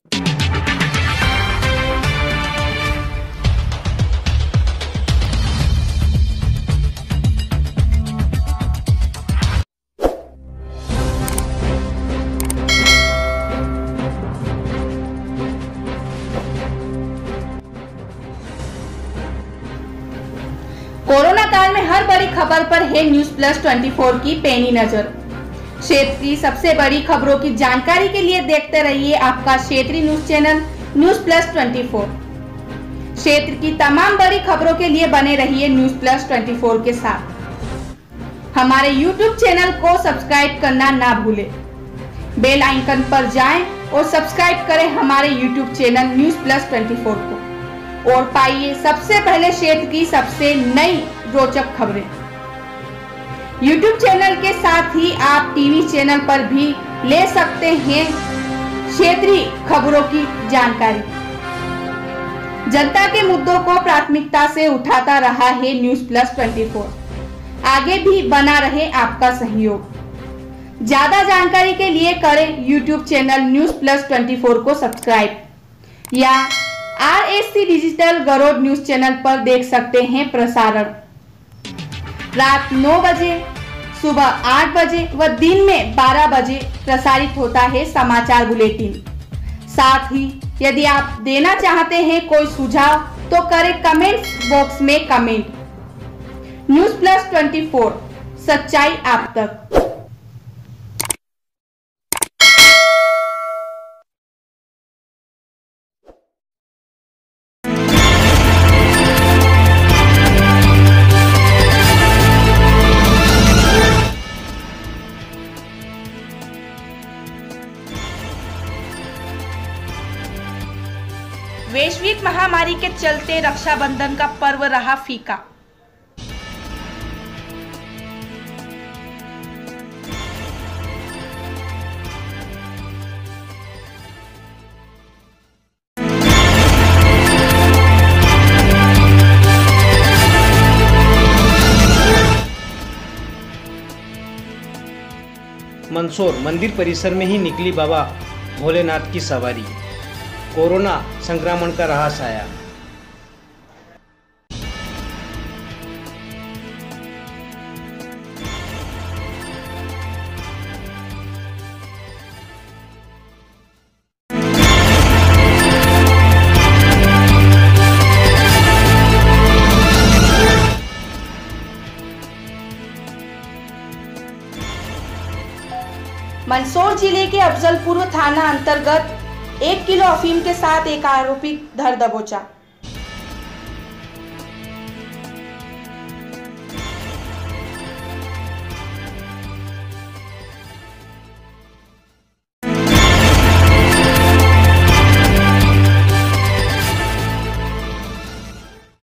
Corona काल में हर बड़ी खबर पर है न्यूज प्लस 24 की पैनी नजर। क्षेत्र की सबसे बड़ी खबरों की जानकारी के लिए देखते रहिए आपका क्षेत्रीय न्यूज चैनल न्यूज प्लस 24। क्षेत्र की तमाम बड़ी खबरों के लिए बने रहिए न्यूज प्लस 24 के साथ। हमारे यूट्यूब चैनल को सब्सक्राइब करना ना भूलें। बेल आइकन पर जाएं और सब्सक्राइब करें हमारे यूट्यूब चैनल न्यूज प्लस 24 को और पाइए सबसे पहले क्षेत्र की सबसे नई रोचक खबरें। YouTube चैनल के साथ ही आप टीवी चैनल पर भी ले सकते हैं क्षेत्रीय खबरों की जानकारी। जनता के मुद्दों को प्राथमिकता से उठाता रहा है न्यूज प्लस 24। आगे भी बना रहे आपका सहयोग। ज्यादा जानकारी के लिए करें YouTube चैनल न्यूज प्लस 24 को सब्सक्राइब या RSC डिजिटल गरोड न्यूज चैनल पर देख सकते हैं प्रसारण। रात 9 बजे, सुबह 8 बजे व दिन में 12 बजे प्रसारित होता है समाचार बुलेटिन। साथ ही यदि आप देना चाहते हैं कोई सुझाव तो करें कमेंट बॉक्स में कमेंट। न्यूज प्लस 24, सच्चाई आप तक। वैश्विक महामारी के चलते रक्षाबंधन का पर्व रहा फीका। मंदसौर मंदिर परिसर में ही निकली बाबा भोलेनाथ की सवारी। कोरोना संक्रमण का रहा साया। मंदसौर जिले के अफजलपुर थाना अंतर्गत 1 किलो अफीम के साथ एक आरोपी धर दबोचा।